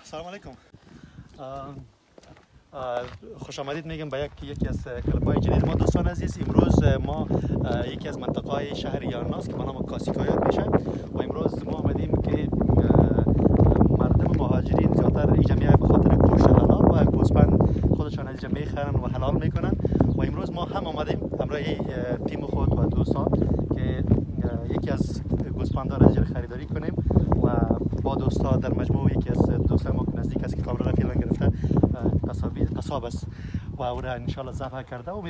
سلام علیکم. خوش آمدید میگم به یکی از کلپ‌های جدید ما دوستان عزیز. امروز ما یکی از منطقه‌های شهر یارناست که به نام کاسیکا یاد میشه و امروز ما آمدیم که مردم مهاجرین زیادتر این جمعیت به خاطر گوشت حلال و گوسپند خودشان از جمعیت میخرن و حلال میکنن و امروز ما هم آمدیم همراه تیم خود و دوستان که یکی از گوسپندها را از خریداری کنیم و با دوستا در مجموع یکی از دوستان ما نزدیک است که کامرا را فعلا گرفته قصاب است و او را ان شاء الله ذبح کرده و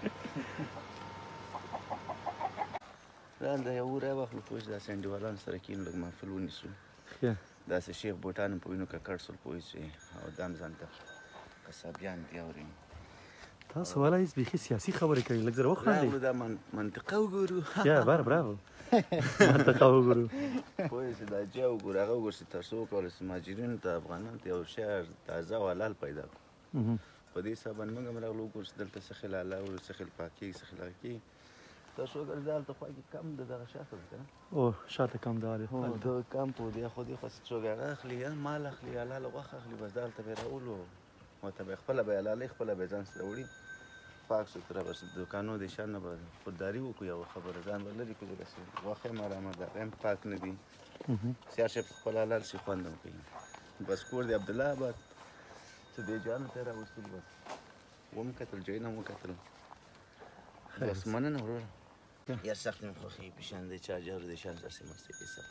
رال د یو را واخلو پوه شي داسې انډیوالانو سره کښېنو لږ محفل ونیسو داسې شیخ بوټان په وینو ککړ شول پوه شي او دم ځان ته قصابیان دي اوري تاسو ولې بیخي سیاسي خبرې کوي لږ زره وخاندئ راغلو دا منطقه وګورو یا براو منطقه وګورو پوه شي دا جا وګورو هغه وګورو چې تر څو وکولای شي مهاجرینو ته افغانانو ته یو شهر تازه او حلال پیدا کړو په دې حساب باندې موږ هم راغلو وګورو چې دلته څه خیل حلال او څه خیل پاکي څه خیل هغه تاسو ګرځي دلته خو کې کم د دغه شاته ده کنه او شاته کم ده هو د کم په دې خو دې خو څه هغه اخلي مال اخلي حلال غوښه اخلي بس دلته به راولو او ته خپل به حلال خپل به ځان سره وړي پاک ستره بس دکانو د شان نه خودداري وکړو یو خبره ځان ولري کوي رسې واخه مرامه ده هم پاک نه دي سیاست خپل حلال شي خوندم کوي بس کور دی عبد الله آباد څه دې جان ته راوستل بس وم کتل جوینه مو کتل بس مننه ورور یا سخت خوخی پیشنده چارجر د شان درسه مستی حساب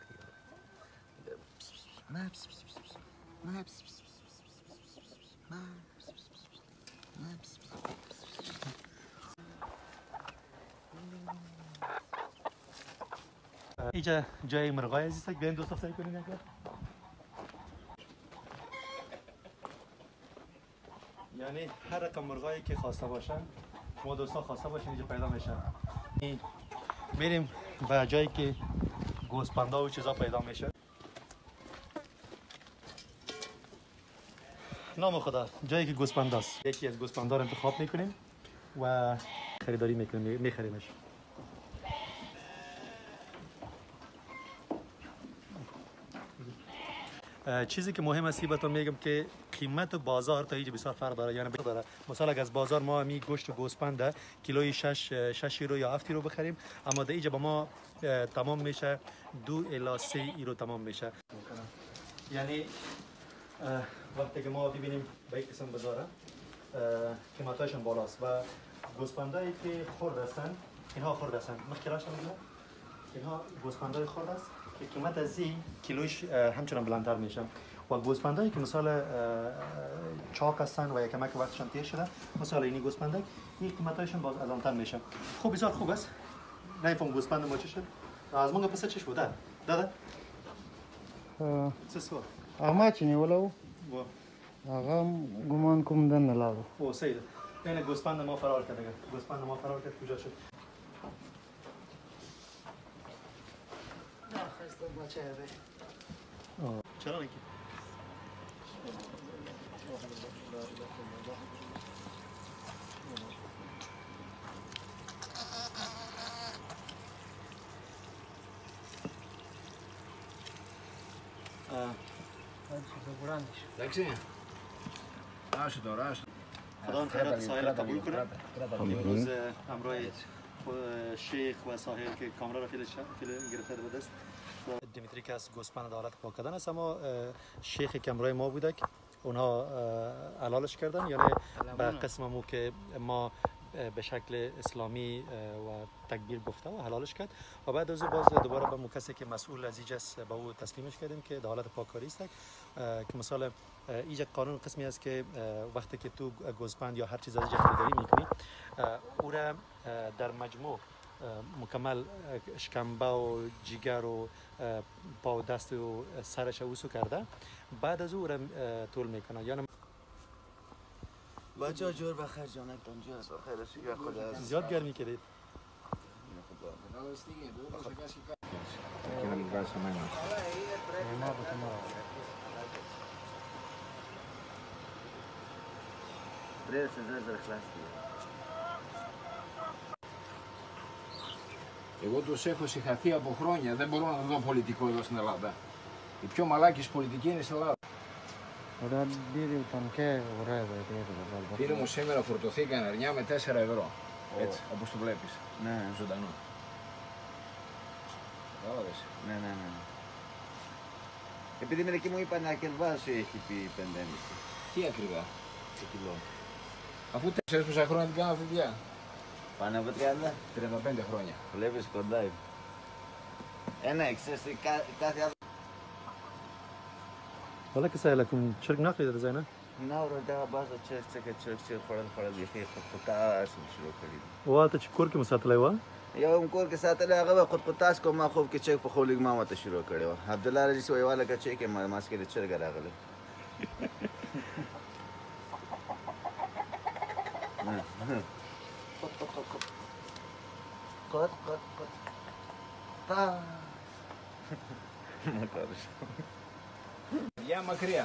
اینجا جای مرغای عزیز است بیاین دوستا سعی کنین اگر یعنی هر رقم مرغایی که خواسته باشن شما دوستا خواسته باشین اینجا پیدا میشن میریم به جایی که گوسپندا و چیزا پیدا میشه نام خدا جایی که گوسپنداست یکی از گوسپندا رو انتخاب میکنیم و خریداری میکنیم میخریمش چیزی که مهم است بهتون میگم که قیمت بازار تا اینجا بسیار فرق داره یعنی داره مثلا اگه از بازار ما می گوشت گوسپند کیلوی 6 یورو یا 7 یورو بخریم اما در اینجا با ما تمام میشه 2 الی 3 یورو تمام میشه یعنی وقتی که ما ببینیم به این قسم بازار قیمتاشون بالاست و گوسپندایی که خرد هستن اینها خرد هستن مخکراش میگم اینها گوسپندای خرد است که قیمت از این کیلوش همچنان بلندتر میشه و گوسپندایی که مثلا چاق هستن و یکم وقتشون تیر شده مثلا اینی گوسپنده این قیمتاشون باز از آنتر میشه خب بسیار خوب است نمیفهم گوسپند ما چه شد از مونږ پس چه شده دادا څه سو اما چې نیولو و هغه ګمان کوم دنه لاړو او سید این گوسپند ما فرار کرد گوسپند ما فرار کرد کجا شد چرا اینکه خدا خیرات ساحل قبول کنه امروز همراه شیخ و ساحل که کامرا را فیل گرفته به دست دیمیتری که از گوسپند دولت پاک کردن است اما شیخ کامرای ما بوده که اونها حلالش کردن یعنی به قسم مو که ما به شکل اسلامی و تکبیر گفته و حلالش کرد و بعد از او باز دوباره به کسی که مسئول از اینجا است به او تسلیمش کردیم که در حالت پاککاری است که مثلا اینجا قانون قسمی است که وقتی که تو گوسپند یا هر چیز از اینجا خریداری میکنی او را در مجموع مکمل شکمبه و جگر و پا و دست و سرش اوسو کرده بعد از او را طول میکنه یعنی بچه‌ها جور بخیر جانک دنجا است بخیر است یا خدا زیاد گرمی کردید پریر زر خلاص Εγώ τους έχω συγχαθεί από χρόνια, δεν μπορώ να δω πολιτικό εδώ στην Ελλάδα. Η πιο μαλάκης πολιτική είναι στην Ελλάδα. Ora dire tanke ωραία Πήρε μου σήμερα φορτωθήκαν αρνιά με 4 ευρώ. Έτσι, όπως το βλέπεις. Ναι. Ζωντανό. Κατάλαβες. Ναι. Επειδή μερικοί μου είπαν να κερβάσιο έχει πει 5,5 Τι ακριβά. το κιλό. Αφού 4 πόσα χρόνια την κάνω αυτή τη δουλειά. Πάνω από 30. 35 χρόνια. Βλέπεις κοντά είναι. Ξέρεις κάθε άλλο. ولکه سهل کوم چرګ نه خریدل زینه نه ورو دا بازه چې خوړل یې خطاس شروع کړی واته چې کور کې مساتلای و یو کور کې ساتل هغه خطاس کوم ما خوب کې چیک په خولګ ما ماته شروع کړی و عبد الله رجی ویواله کې چیک ما ماسکې د چرګ راغله قط تا Για μακριά.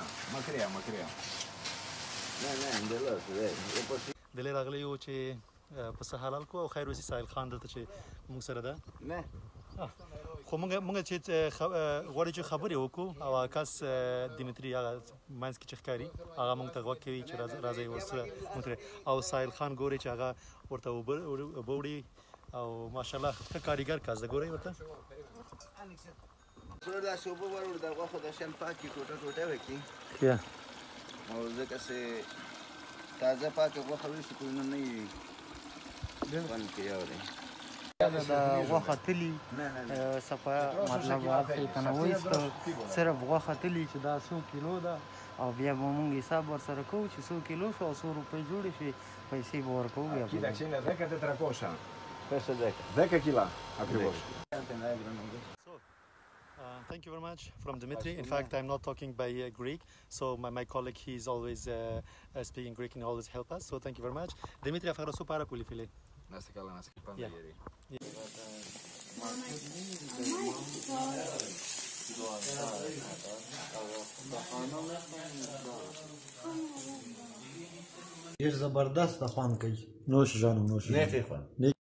نه اندلس دلې راغلی یو چې په څه حلال کو او خیر وسی سایل خان دلته چې موږ سره ده نه خو موږ چې غواړو چې خبرې وکړو او کس دیمتری هغه منځ کې چې ښکاري هغه موږ ته غوږ کوي چې راځي ورسره او سایل خان ګوري چې هغه ورته وبوړي او ماشاءالله ښه کاریګر کس ده ګورئ ورته زه دا شوبه ورور د غوښه د شن پاکي ټوټه وکړي یا او ځکه چې تازه پاکه غوښه وي چې کوم نه وي باندې کې یاوري دا غوښه تلی صفه مطلب واخلي کنه وایسته صرف غوښه تلی چې دا 100 کیلو ده او بیا به مونږ حساب ورسره کوو چې 100 کیلو شو او 100 روپۍ جوړې شي پیسې به ورکوو بیا Κοίταξε, είναι 10-400. پسه ده 10 κιλά ακριβώς. Thank you very much from Dimitri. In fact, I'm not talking by Greek, so my colleague, he's always speaking Greek and always help us. So thank you very much. Dimitri, ευχαριστώ πάρα πολύ, φίλε. Να είστε καλά, να είστε πάντα γεροί. ډېر زبردست خوان کوي نوش جانم نوش نه فی خوان